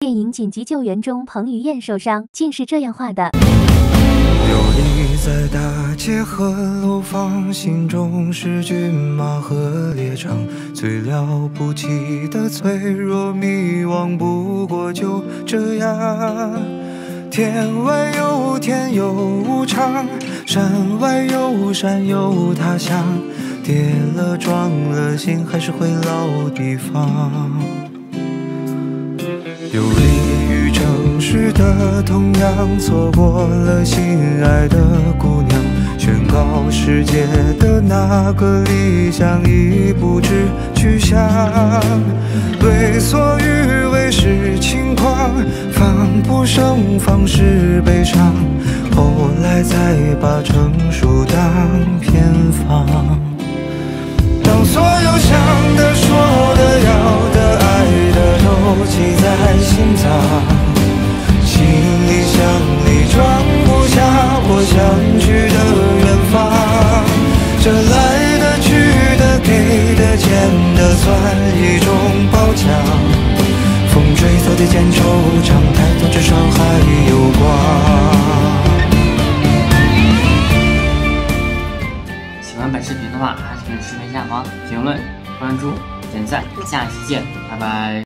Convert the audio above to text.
电影《紧急救援》中，彭于晏受伤，竟是这样画的。 游离在大街和楼房，心中是骏马和猎场，最了不起的脆弱迷惘，不过就这样。天外有天有无常，山外有山有他乡，跌了撞了，心还是回老地方。游离于城市的同样，错过了心爱的姑娘，宣告世界的那个理想已不知去向。为所欲为是轻狂，防不胜防是悲伤，后来才把成熟当偏方。当所有想的说的要的爱的都记在心脏，行李箱里装不下我想去的远方，这来的去的给的欠的算一种褒奖，风吹草低见惆怅，抬头至少还有光。 喜欢本视频的话，还请视频下方评论、关注、点赞，下期见，拜拜。